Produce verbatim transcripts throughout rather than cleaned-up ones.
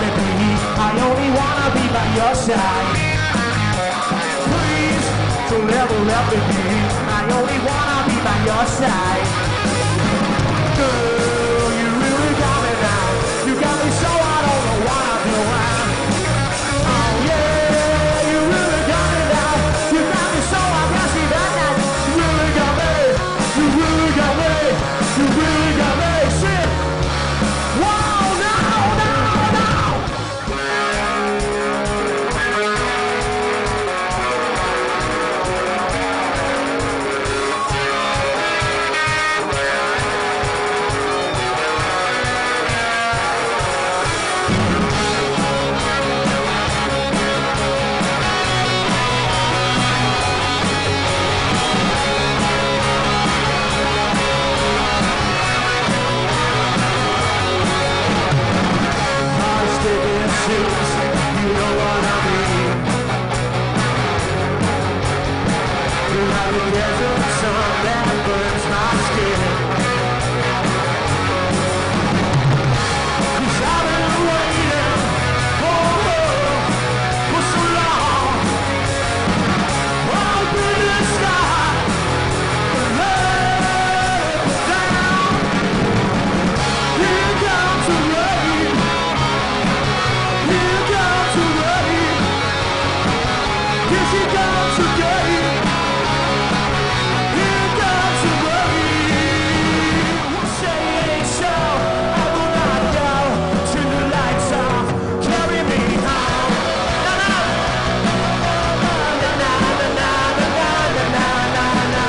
me be. I only wanna be by your side. Please, don't ever let me be. I only wanna be by your side. Girl, you really got me now. You got me so I don't know what I'm doing. Oh yeah, you really got me now. You got me so I can't see that now. You really got me. You really got me. You really got me. Shit. Wow, no, no, no. You know what I mean. You're like a desert sun that burns my skin. 'Cause I've been waiting oh, for so long. I'll be the sky and let it down. Here comes the rain. Here comes the rain. Here she comes again. Here comes the rain. Say it ain't so. I will not go till the lights off. Carry me home. Na na na na na na na na na na na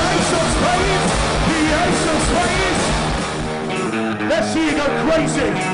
Let's see you go crazy.